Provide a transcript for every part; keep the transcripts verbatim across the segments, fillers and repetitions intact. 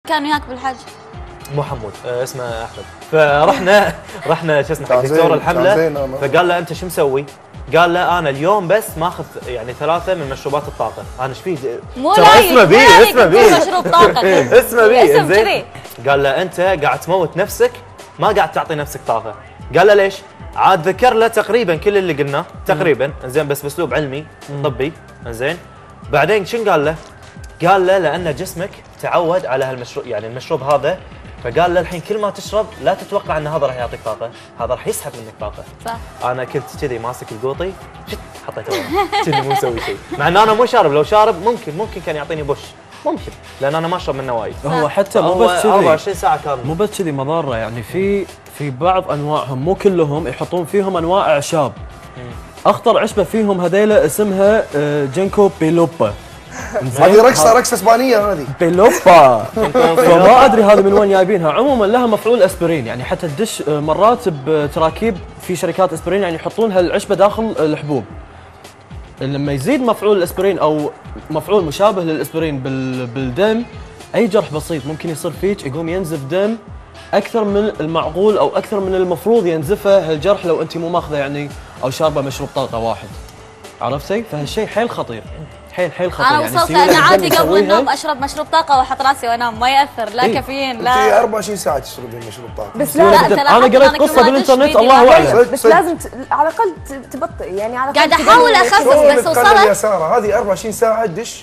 كان وياك بالحج؟ مو حمود، آه اسمه احمد. فرحنا رحنا شو اسمه حق دكتور الحمله، فقال له انت شو مسوي؟ قال له انا اليوم بس ماخذ يعني ثلاثه من مشروبات الطاقه. انا ايش فيه؟ مو لايق اسمه بي اسمه بي مشروب طاقه اسمه بي زين. قال له انت قاعد تموت نفسك، ما قاعد تعطي نفسك طاقه. قال له ليش؟ عاد ذكر له تقريبا كل اللي قلناه تقريبا زين، بس باسلوب علمي طبي زين. بعدين شنو قال له؟ قال له لان جسمك تعود على هالمشروب، يعني المشروب هذا، فقال له الحين كل ما تشرب لا تتوقع ان هذا راح يعطيك طاقه، هذا راح يسحب منك طاقه. صح. انا كنت كذي ماسك القوطي حطيته كذي مو مسوي شيء، مع ان انا مو شارب. لو شارب ممكن ممكن كان يعطيني بوش، ممكن، لان انا ما اشرب منه وايد. هو حتى مو بس كذي أربعة وعشرين ساعه كامله، مو بس كذي مضره، يعني في في بعض انواعهم مو كلهم يحطون فيهم انواع اعشاب. اخطر عشبه فيهم هذيله اسمها جينكو بيلوبا. هذه رقصه رقصه اسبانيه هذه بيلوبا. فما ادري هذه من وين جايبينها. عموما لها مفعول اسبرين، يعني حتى تدش مرات بتراكيب في شركات اسبرين يعني يحطون هالعشبه داخل الحبوب. لما يزيد مفعول الاسبرين او مفعول مشابه للاسبرين بالدم، اي جرح بسيط ممكن يصير فيك يقوم ينزف دم اكثر من المعقول او اكثر من المفروض ينزفه هالجرح لو انت مو ماخذه يعني او شاربه مشروب طاقه واحد. عرفتي؟ فهالشيء حيل خطير، حيل حيل خطير. انا وصلت يعني انا عادي قبل النوم اشرب مشروب طاقه واحط راسي وانام، ما ياثر لا إيه؟ كافيين لا. انت أربعة وعشرين ساعه تشربين مشروب طاقه بس لا, لا, لا انا قريت قصه بالانترنت الله اعلم، بس لازم ت... على الاقل تبطئ يعني على قاعده احاول اخفف بس وصلت يا ساره هذه أربعة وعشرين ساعه تدش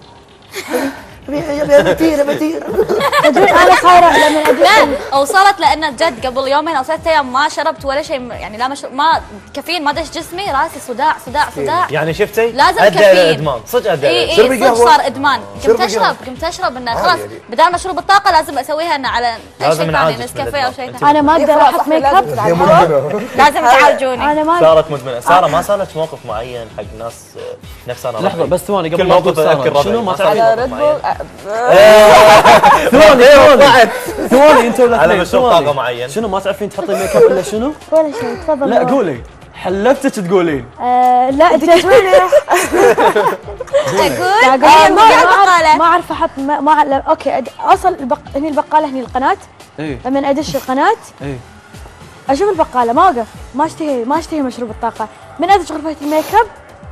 يا بتير بتير. تدرين انا صايره لما لا وصلت لان جد قبل يومين او ثلاث ايام ما شربت ولا شيء، يعني لا مشروب ما كافيين ما دش جسمي، راسي صداع صداع صداع. يعني شفتي؟ لازم ادى كافيين. ادمان صدق ادى. اي اي صدق صار ادمان. قمت اشرب قمت اشرب انه خلاص بدال مشروب الطاقه لازم اسويها انه على اي شيء ثاني، نسكافيه او شيء ثاني. انا ما اقدر احط ميك اب، لازم تعالجوني. انا ما صارت مدمنه. ساره ما صار لك موقف معين حق ناس نفس انا؟ لحظه بس ثواني قبل كل ما موقف اقول اذكر ساره شنو ما تعرفين على ريد بول ثواني ثواني ثواني انت ولا على مشروب طاقه معين شنو ما تعرفين تحطين ميك اب الا شنو؟ ولا شيء تفضل. لا قولي حلفتك تقولين. آه لا انت تقولي اقول ما اعرف احط ما, ما اوكي اوصل البق... هني البقاله هني القناه. ايه لما ادش القناه ايه اشوف البقاله ما اوقف، ما اشتهي ما اشتهي مشروب الطاقه. من ادش غرفه الميك اب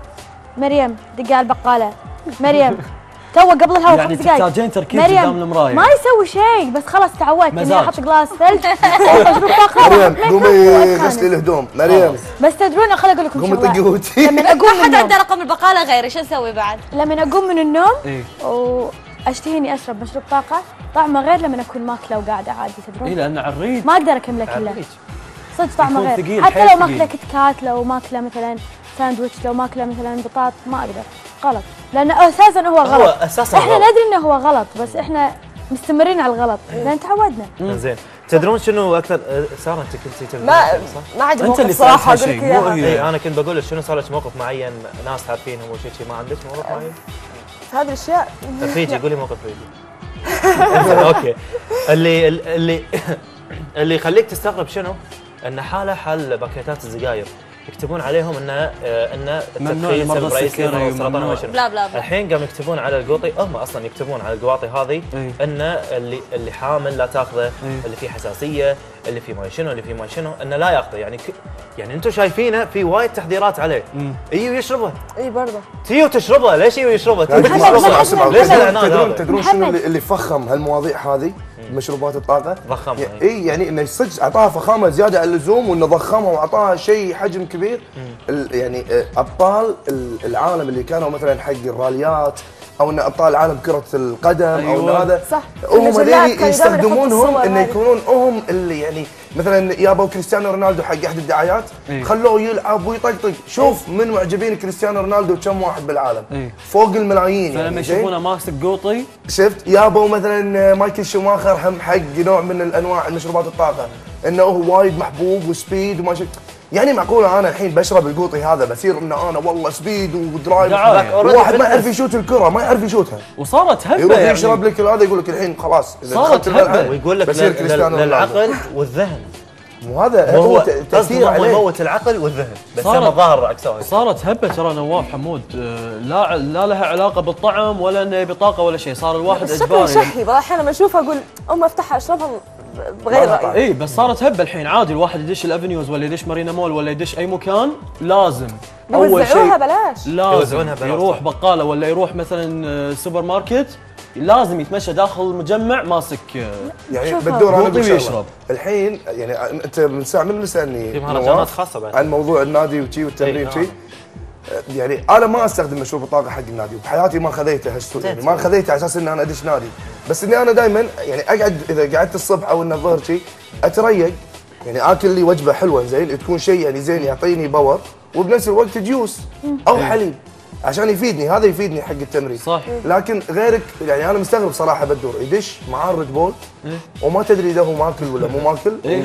مريم دق على البقاله، مريم تو قبل الهواء يعني خمس دقائق تحتاجين تركيز قدام المرايه. ما يسوي شيء بس خلاص تعودت اني احط جلاس ثلج مشروب طاقه. مريم قومي غسلي الهدوم مريم. بس تدرون خليني اقول لكم قومي طقي هوتي. لما اقوم من حد عنده النوم رقم البقاله غيري شو اسوي بعد؟ لما اقوم من النوم ايه واشتهي اني اشرب مشروب طاقه طعمه غير لما اكون ماكله وقاعده عادي. تدرون اي لان على الريق ما اقدر اكمله كله صدق طعمه يكون غير. ثقيل، حتى حيل لو ثقيل. ماكله كت كات، لو ماكله مثلا ساندويتش، لو ماكله مثلا بطاط، ما اقدر. غلط لانه اساسا هو غلط. هو اساسا احنا ندري انه هو غلط بس احنا مستمرين على الغلط لان تعودنا. زين تدرون شنو اكثر؟ ساره انت كنتي تبي ما ما عندي انت اللي موقف صراحه سالتها اقول لك شيء مو اياها. هي. اي انا كنت بقول لك شنو صار لك موقف معين ناس عارفينهم وشيء شيء، ما عندك موقف معين؟ هذه الاشياء فيجي قولي موقف فيجي. اوكي اللي اللي اللي يخليك تستغرب شنو؟ ان حاله حال باكيتات السجاير يكتبون عليهم انه انه التدخين سبب رئيسي للسرطان وما شنو. بلا بلا بلا. الحين قاموا يكتبون على القوطي، هم اصلا يكتبون على القواطي هذه ان اللي اللي حامل لا تاخذه، اللي فيه حساسيه، اللي فيه ما شنو، اللي فيه ما شنو، انه لا ياخذه. يعني ك... يعني انتم شايفينه في وايد تحذيرات عليه. ايوه يشربه. اي برضه. تيو تشربه، ليش يو يشربه؟ ليش تدرون تدرون شنو اللي فخم هالمواضيع هذه؟ مشروبات الطاقه ضخمها. اي يعني انه صدق اعطاها فخامه زياده عن اللزوم، وانه ضخمها واعطاها شيء حجم كبير. يعني ابطال العالم اللي كانوا مثلا حق الراليات او ان ابطال العالم كره القدم أيوة. او هذا صح هم هذول يستخدمونهم انه يكونون هم اللي يعني مثلا يابوا كريستيانو رونالدو حق احد الدعايات أيوة. خلوه يلعب ويطقطق. شوف من معجبين كريستيانو رونالدو كم واحد بالعالم أيوة. فوق الملايين. فلما يعني يشوفونه ماسك قوطي شفت يابوا مثلا مايكل شوماخر هم حق نوع من الانواع المشروبات الطاقه انه هو وايد محبوب وسبيد وما شفت. يعني معقوله انا الحين بشرب القوطي هذا بصير انه انا والله سبيد ودرايف، واحد ما يعرف يشوت الكره ما يعرف يشوتها وصارت هبه يروح يعني يشرب لك هذا يقول لك الحين خلاص صارت هبه. ويقول لك للعقل والذهن مو هذا هو هو ت- تاثير هو عليه. يموت العقل والذهن بس صارت- انا ظاهر عكسه. صارت هبه ترى نواف حمود، آه، لا لا لها علاقه بالطعم ولا انه بطاقه ولا شيء، صار الواحد بس شكله اجباري. شهي بقى احيانا لما اشوفها اقول ام افتحها اشربها بغير ما رايي. اي بس صارت هبه الحين عادي، الواحد يدش الافنيوز ولا يدش مارينا مول ولا يدش اي مكان لازم اول يوزعوها شيء بلاش. لازم يوزعونها بلاش. يروح بقاله ولا يروح مثلا آه، سوبر ماركت، لازم يتمشى داخل المجمع ماسك آه، يعني شوفها. بدور انا يعطي اقول شغلة. ويشرب. الحين يعني انت من ساعه من اللي سالني في مهرجانات نواف خاصة بعد. عن موضوع النادي وشي والتمرين إي، وشي. يعني انا ما استخدم مشروب الطاقه حق النادي وبحياتي ما خذيته هالسوء، يعني ما خذيته على اساس ان انا ادش نادي، بس اني انا دائما يعني اقعد اذا قعدت الصبح او ان الظهر شي اتريق، يعني اكل لي وجبه حلوه زين تكون شيء يعني زين يعطيني باور وبنفس الوقت جيوس او حليب عشان يفيدني، هذا يفيدني حق التمرين. صح. لكن غيرك يعني انا مستغرب صراحه بدور يدش معاه الريد بول وما تدري اذا هو ماكل ولا مو ماكل إيه.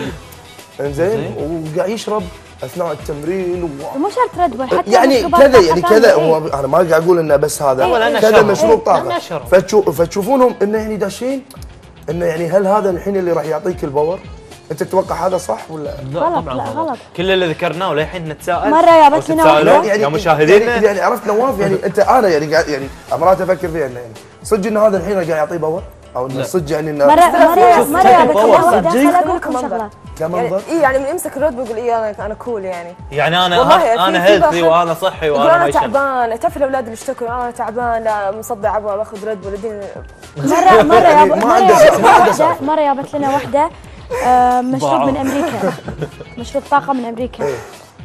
انزين وقاعد يشرب اثناء التمرين و... ومو شرط ريد بول، حتى يعني مشروبات كذا طاقة يعني ثانية. كذا إيه. هو انا ما قاعد اقول انه بس هذا هو لأنه كذا شرب. مشروب إيه، لأنه طاقه شرب. فتشو فتشوفونهم انه يعني داشين انه يعني هل هذا الحين اللي راح يعطيك الباور؟ انت تتوقع هذا صح ولا؟ لا غلط طبعا لا غلط. غلط. كل اللي ذكرناه وللحين نتساءل مرة جابت لنا وتتساءلون واحدة. يا مشاهدينا. يعني, يعني عرفت نواف يعني انت انا يعني قاعد يعني مرات افكر فيها انه يعني صدق ان هذا الحين قاعد يعطيه باور او انه صدق يعني انه مرة مرة شوف، مرة شوف جابت الباور لنا واحدة، صدق. خل اقول لكم لكم منظر. شغلة. يعني كمنظر اي يعني من يمسك الرد بيقول ايه انا انا كول يعني. يعني انا والله في- انا في هيلثي واحد وانا صحي يقول وانا انا ما يشرب. تعبان، تعرف الاولاد اللي اشتكوا انا تعبان لا مصدع ابغى باخذ ريد بول اديني. مرة مرة يعني ياب- ما مرة عنده جابت شغف، لنا ما عنده واحدة، شغف. مرة جابت لنا واحدة آه، مشروب ضاعوا. من امريكا، مشروب طاقة من امريكا. إيه.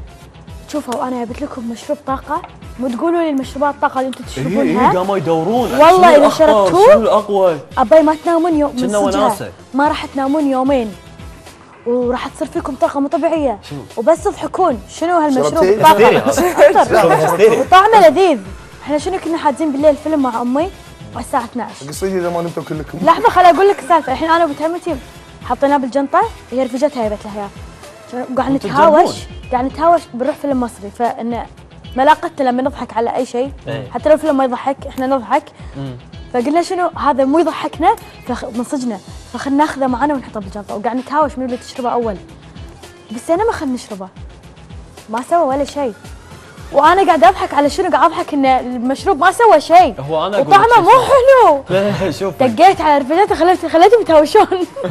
شوفوا انا جبت لكم مشروب طاقة، مو تقولوا لي المشروبات الطاقة اللي انتم اي اي تشربونها قاموا يدورون والله شنو إذا الأخطر، شربتوه شنو الاقوى. ابي ما تنامون يوم من كنا صدقها. وناسة. ما راح تنامون يومين وراح تصير فيكم طاقة مو طبيعية وبس تضحكون. شنو هالمشروب شربتيه؟ الطاقة؟ هستيري هستيري. وطعمه لذيذ. احنا شنو كنا حاجين بالليل فيلم مع امي والساعة اثنعش. قصيدة اذا ما نمتوا كلكم لحظة خل اقول لك السالفة. الحين انا وبتهمتي حطيناه بالجنطة، هي رفيجتها جابت لها اياه. قاعد وانتوا نتهاوش تجربون؟ قاعد نتهاوش بنروح فيلم مصري، فانه ملاقتنا لما نضحك على اي شيء إيه. حتى لو الفيلم ما يضحك احنا نضحك. فقلنا شنو هذا مو يضحكنا فمنصجنا، فخلنا ناخذه معنا ونحطه بالجنطة وقاعد نتهاوش من اللي تشربه اول. بس انا ما خلنا نشربه، ما سوى ولا شيء. وانا قاعد اضحك على شنو؟ قاعد اضحك ان المشروب ما سوى شيء هو أنا أقول لك وطعمه شو مو سوى. حلو. لا شوف دقيت على رفيجاتي خليت خليتهم يتهاوشون.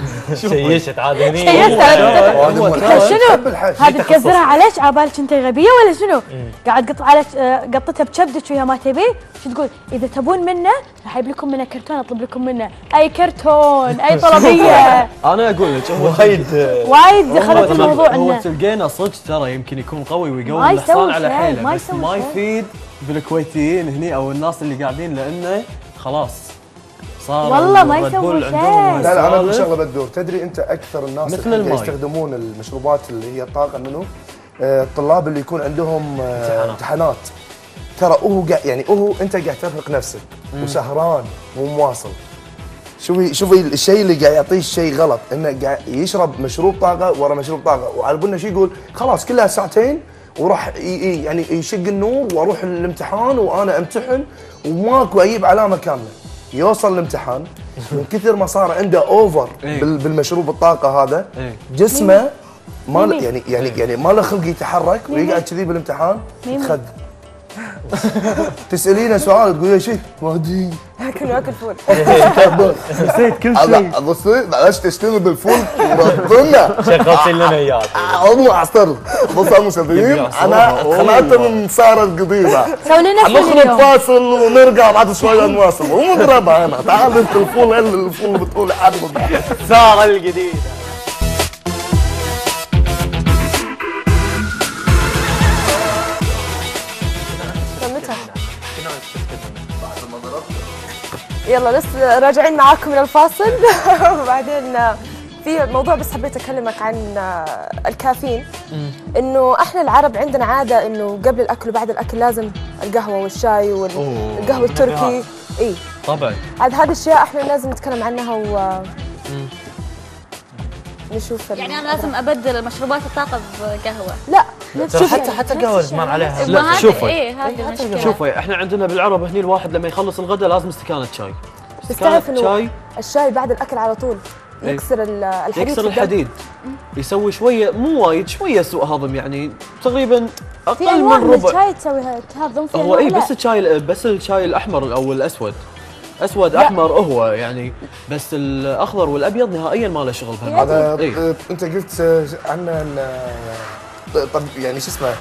شيشت عاد هني. شيشت على وهذا هو مو ترى- الحل. شنو؟ حب الحش. هذه تكزرها عليك عبالك انت غبيه ولا شنو؟ قاعد قط على قطتها بكبدك وياها ما تبي، شو تقول؟ اذا تبون منه راح اجيب لكم منه كرتون، اطلب لكم منه اي كرتون اي طلبيه. انا اقول لك هو وايد وايد هو دخلت ترى- الموضوع هو انه تلقينا صدق ترى يمكن يكون قوي ويقوي ما الحصان يسوي على شيء، حيله، ما بس يسوي ما شيء. يفيد بالكويتيين هني او الناس اللي قاعدين لانه خلاص صار والله ما الريد يسوي بول شيء. عندهم لا لا انا اقول سوالف. شغله بدور، تدري انت اكثر الناس مثل اللي الماي. يستخدمون المشروبات اللي هي الطاقه منو؟ آه، الطلاب اللي يكون عندهم آه، امتحانات. ترى هو قاعد يعني هو انت قاعد ترهق نفسك وسهران مو مواصل. شوفي شوفي الشيء اللي قاعد يعطيه الشيء غلط انه قاعد يشرب مشروب طاقه ورا مشروب طاقه، وعلى بالنا شو يقول خلاص كلها ساعتين وراح ي- ي- يعني يشق النور واروح الامتحان وانا امتحن وماكو اجيب علامه كامله. يوصل الامتحان من كثر ما صار عنده اوفر إيه. بال- بالمشروب الطاقه هذا إيه. جسمه ما له- ميمي. يعني يعني يعني ما له خلق يتحرك ويقعد كذي بالامتحان ميمي. يتخذ. تسالينه سؤال تقول له شيء ما ادري كانه ياكل فول. نسيت كل هذا شيء. بصي بلاش تشتغل بالفول وربنا شغلت لنا اياه. عضو عصر بص يا مسافرين انا خلعت من سارة القضيبه سوي لنا فيلم نخرج اليوم. فاصل ونرجع بعد شويه نواصل مو مضربه انا تعال انت الفول هل الفول بتقول حد سارة الجديد. متى؟ يلا لسه راجعين معاكم من الفاصل. وبعدين في موضوع بس حبيت اكلمك عن الكافيين. انه احنا العرب عندنا عاده انه قبل الاكل وبعد الاكل لازم القهوه والشاي والقهوه التركي. اي طبعا عاد هذه الاشياء احنا لازم نتكلم عنها و نشوف ال- يعني انا لازم ابدل مشروبات الطاقه بقهوه. لا ترى حتى حتى قهوه زمان عليها. ما هذا شوفي. ايه هذه المشكله. شوفي احنا عندنا بالعرب هني الواحد لما يخلص الغداء لازم استكانه شاي. بس تعرف انه شاي الشاي بعد الاكل على طول إيه. يكسر ال- الحديد يكسر في الدم. الحديد، يسوي شويه مو وايد شويه سوء هضم، يعني تقريبا في اقل انواع من من ربع. الشاي تسويها تهضم في هو أنواع اي لا. بس الشاي بس الشاي الاحمر او الاسود، اسود لا. احمر هو يعني، بس الاخضر والابيض نهائيا ما له شغل بهالموضوع. هذا إيه. آه، انت قلت آه، عنه ان آه، طب يعني شو اسمه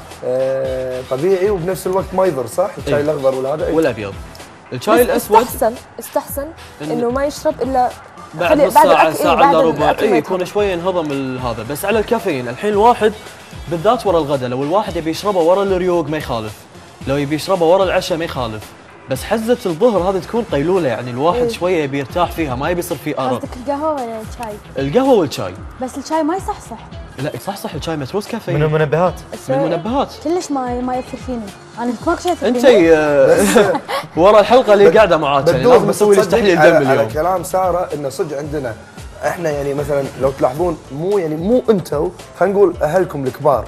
آه، طبيعي وبنفس الوقت ما يضر صح؟ الشاي إيه. الاخضر والهذا إيه. والابيض. الشاي بس الاسود استحسن استحسن إن- انه ما يشرب الا بعد خلي- نص ساعة الأكل- إيه، ساعة بعد الا ربع الأكل ما اي يتهضم. يكون شوية انهضم ال- هذا، بس على الكافيين الحين الواحد بالذات ورا الغداء لو الواحد يبي يشربه ورا الريوق ما يخالف، لو يبي يشربه ورا العشاء ما يخالف، بس حزة الظهر هذه تكون قيلولة يعني الواحد إيه. شوية يبي يرتاح فيها ما يبي يصير فيه أرق. قصدك القهوه ولا الشاي؟ القهوة والشاي بس الشاي ما يصحصح. لا صح صح الشاي متروس من كافيين المنبهات. من المنبهات. كلش ما ما ياثر فيني، انا ماكو شيء ياثر انت فيني. آه، ورا الحلقة اللي قاعدة معاك يعني بدور لازم بس اسوي لك تصدق تحليل على, دم على اليوم. كلام ساره انه صدق عندنا احنا يعني مثلا لو تلاحظون مو يعني مو انتم خلينا نقول اهلكم الكبار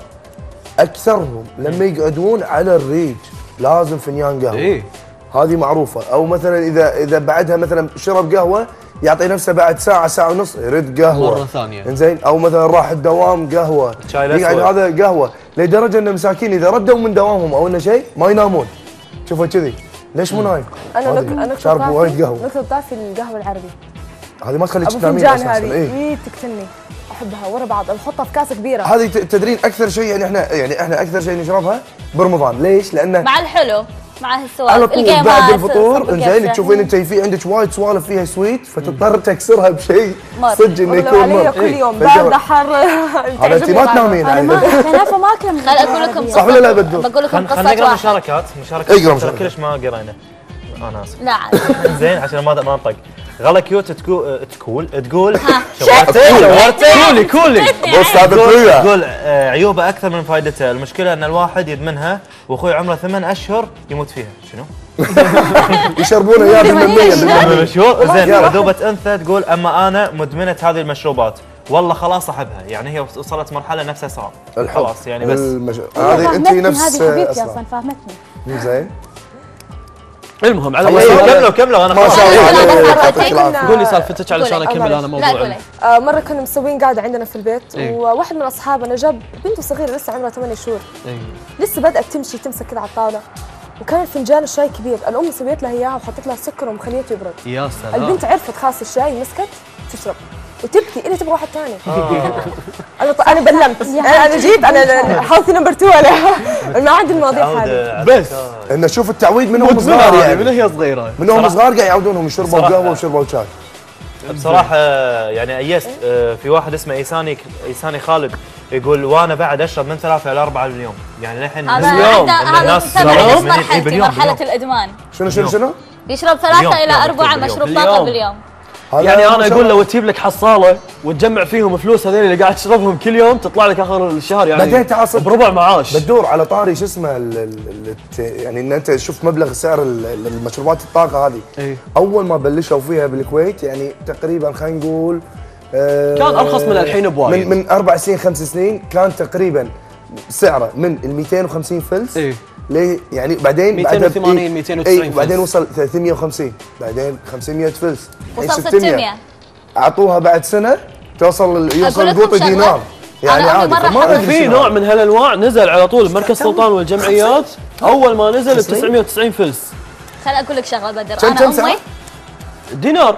اكثرهم لما يقعدون على الريج لازم فنجان قهوه. ايه هذه معروفه، او مثلا اذا اذا بعدها مثلا شرب قهوه يعطي نفسه بعد ساعه ساعه ونص يرد قهوه مرة ثانية. انزين، او مثلا راح الدوام قهوه الشاي الأسود. يقعد هذا قهوه لدرجه ان مساكين اذا ردوا من دوامهم او انه شيء ما ينامون. شوفوا كذي ليش مو نايم؟ انا ما نك- أدري. انا نكتة شاربوا وايد ضعفي قهوه، نكتة ضعفي القهوة العربي هذه ما تخليك ابو تنامين فنجان اساسا. هذه ايه إيه تقتلني، احبها ورا بعض بحطها في كاسة كبيرة. هذه ت- تدرين اكثر شيء يعني احنا يعني احنا اكثر شيء نشربها برمضان، ليش؟ لانه مع الحلو مع هالسوالف على طول الجيمات، بعد الفطور صب انزين القفشة. تشوفين انت في عندك وايد سوالف فيها سويت فتضطر تكسرها بشيء مر. صدق انه والله يكون علي مر. كل يوم فالجو- بارده حر هذا انت ما تنامين انا ما عليه. كنافه ما اكل من خل اقول لكم صح ولا لا بدو؟ بقول لكم خلينا قصه نقرا واحد. مشاركات مشاركات اقرا ترى مشاركات. كلش ما قرينا. انا اسف. لا عاد. زين عشان ما ما انطق. غلا كيوت تقول تقول تقول شورتي. كولي كولي بص هذا تقول خويا تقول آه، عيوبه اكثر من فائدته، المشكله ان الواحد يدمنها واخوي عمره ثمان اشهر يموت فيها. شنو؟ يشربونه يا بالمية بالمية. شهور زين. يلا. عذوبه انثى تقول اما انا مدمنه هذه المشروبات والله خلاص احبها، يعني هي وصلت مرحله نفسها صعب الحب خلاص يعني بس المش... هذه انت فهمتني، نفس هذه حبيبتي اصلا اصلا فهمتني. زين المهم على خلاص، أي حال- كملوا كملوا انا ما خلاص. شاء الله لا، لا، لا، عليك، لا، يعطيك لا، العافيه. لا. قولي سالفتك علشان قولي. اكمل انا لا موضوع. قولي. آه مرة كنا مسوين قاعدة عندنا في البيت إيه. وواحد من أصحابنا جاب بنته صغيرة لسه عمرها ثمانية شهور، إيه. لسه بدأت تمشي تمسك كذا على الطاولة، وكان فنجان الشاي كبير، الأم سويت لها إياها وحطت لها سكر ومخليته يبرد. يا سلام. البنت عرفت خلاص الشاي مسكت تشرب وتبكي إلي تبغى واحد ثاني. انا ط- انا بلمت انا انا جيت انا حاطي نمبر اثنين انا ما عندي المواضيع هذه. عودة بس انه شوف التعويد من هم مدمنة صغار يعني يعني من هي صغيرة. من هم صغار قاعد يعودونهم يشربوا صراحة. قهوه ويشربوا شاي. بصراحة يعني أيست آه، في واحد اسمه إيساني إيساني خالد يقول وأنا بعد أشرب من ثلاثة إلى أربعة باليوم، يعني للحين هذا باليوم عنده إن هذا الناس يسمى باليوم. نفس إيه، مرحلتي باليوم، مرحلة باليوم. الإدمان. شنو شنو شنو؟ يشرب باليوم، ثلاثة إلى باليوم، أربعة باليوم. مشروب طاقة باليوم. باليوم. هذا يعني ما انا شاء اقول الله. لو تجيب لك حصاله وتجمع فيهم فلوس هذول اللي قاعد تشربهم كل يوم تطلع لك اخر الشهر يعني بعدين تعال بربع معاش. بتدور على طاري شو اسمه ال- ال- الت- يعني ان انت شفت مبلغ سعر ال- ال- المشروبات الطاقه هذه. إيه. اول ما بلشوا فيها بالكويت يعني تقريبا خلينا نقول آه، كان أرخص من الحين بوايد. من من اربع سنين خمس سنين كان تقريبا سعره من ال مئتين وخمسين فلس إيه. ليه يعني بعدين مئتين بعدها ب- وثمانين إيه، مئتين وتسعين إيه، بعدين فلس. وصل ثلاثمئة وخمسين بعدين خمسمئة فلس الحين وصل ستمئة. اعطوها بعد سنه توصل يوصل أقول لكم القوطي شغلة. دينار يعني أنا أمي عادي مرة فما حبت- ادري في شنو نوع هذا. من هالانواع نزل على طول مركز سلطان والجمعيات اول ما نزل ب تسعين؟ تسعمئة وتسعين فلس خل أقول لك شغلة بدر. كم- أنا كم أمي ساعة؟ دينار.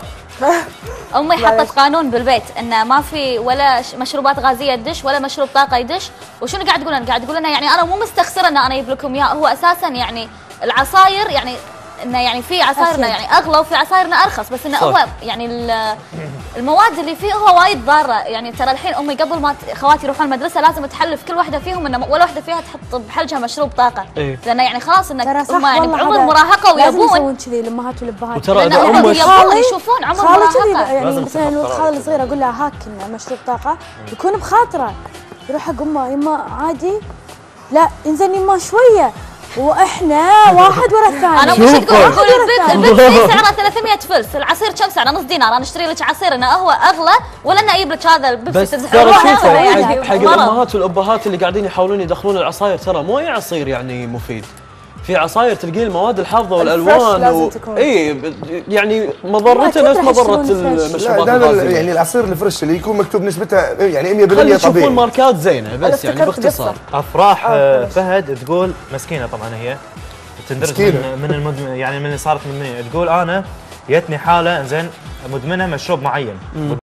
امي حطت قانون بالبيت انه ما في ولا ش- مشروبات غازيه تدش ولا مشروب طاقه يدش. وشنو قاعد تقول لنا؟ قاعد تقول لنا يعني انا مو مستخسره ان انا اجيب لكم اياه، هو اساسا يعني العصاير يعني انه يعني في عصايرنا أكيد. يعني اغلى وفي عصايرنا ارخص، بس انه صح. هو يعني ال- المواد اللي فيه هو وايد ضاره. يعني ترى الحين امي قبل ما ت- خواتي يروحون المدرسه لازم تحلف كل واحده فيهم ان ولا واحده فيها تحط بحلجها مشروب طاقه. إيه. لانه يعني خلاص انك ترى صح هم يعني والله بعمر هذا المراهقه لازم ويبون يسوون كذي الامهات والابهات. وترى لأن اذا هم امك يبون خالي- يشوفون عمر خالي كذي المراهقه. يعني لازم مثلا تحط لو قرار خالي كذا. صغير اقول له هاك مشروب طاقه يكون بخاطره يروح حق امه يما عادي لا انزين يما شويه واحنا واحد ورا الثاني. انا مش تقول واحد تقول ورا البيت الثاني. البيت فيه سعره ثلاثمئة فلس، العصير كم سعره؟ نص دينار. انا اشتري لك عصير انه هو اغلى ولا انه اجيب لك هذا البيبسي بس تمزح ترى روحه شوفوا ولا حق يعني حق مرض. الامهات والابهات اللي قاعدين يحاولون يدخلون العصاير ترى مو اي عصير يعني مفيد. في عصاير تلقين المواد الحافظه الفريش والالوان لازم تكون. اي ب- يعني مضرته ما نفس أكيد راح مضره يشترون الفريش. لا المشروبات دائما الغازيه. يعني العصير الفريش اللي يكون مكتوب نسبته يعني مية خلي بالمية يشوفون طبيعي. ماركات زينه بس يعني افتكرت باختصار. قصة. افراح آه، آه، خلاص. فهد تقول مسكينه طبعا هي تندرج مسكينة. من, من المدمن يعني من اللي صارت مدمنه، تقول انا جتني حاله زين مدمنه مشروب معين